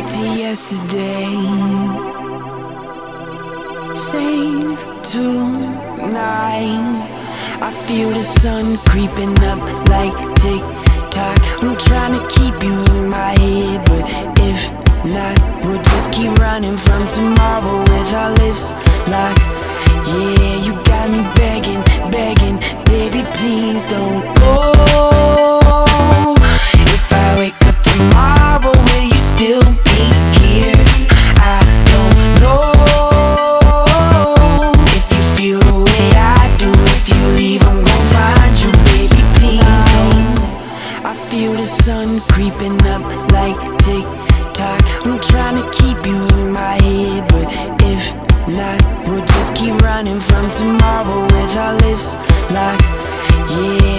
back to yesterday. Save tonight. I feel the sun creeping up like tick-tock. I'm trying to keep you in my head, but if not, we'll just keep running from tomorrow with our lips locked. Yeah, you got me begging, begging, baby, please don't go. If I wake up tomorrow, will you still be here? I don't know. If you feel the way I do, if you leave, I'm gon' find you, baby, please don't. I feel the sun creeping up like tick-tock. I'm trying to keep you in my head, but if not, we'll just keep running from tomorrow with our lips locked. Yeah.